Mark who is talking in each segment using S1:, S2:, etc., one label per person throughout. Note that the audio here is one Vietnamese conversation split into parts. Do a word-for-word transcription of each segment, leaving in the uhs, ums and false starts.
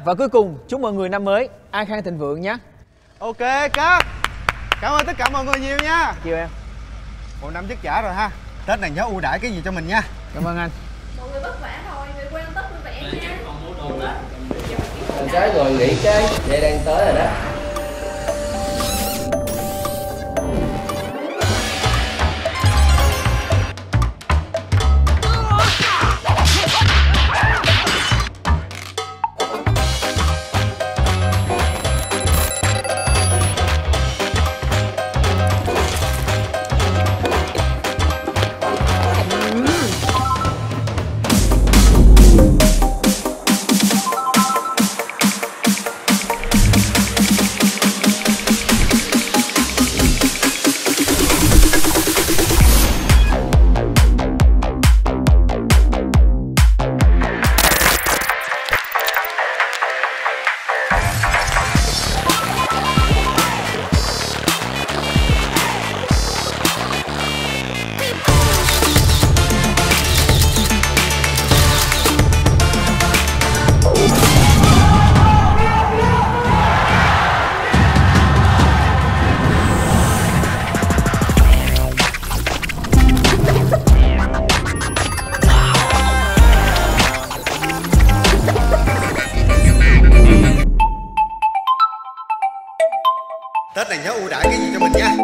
S1: Và cuối cùng, chúc mọi người năm mới an khang thịnh vượng nhé.
S2: Ok cắt. Cảm ơn tất cả mọi người nhiều nha.
S1: Chiều em.
S2: Một năm chắc trả rồi ha. Tết này nhớ ưu đãi cái gì cho mình nha.
S1: Cảm ơn anh.
S3: Mọi người vất vả rồi, về quê ăn Tết vui vẻ nha.
S4: Làm trái rồi nghỉ cái đây đang tới rồi đó.
S2: Tết này nhớ ưu đãi cái gì cho mình nha.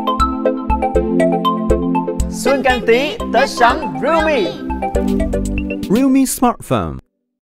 S1: Xuân Canh Tý, Tết Sắm, Realme.
S5: Realme smartphone.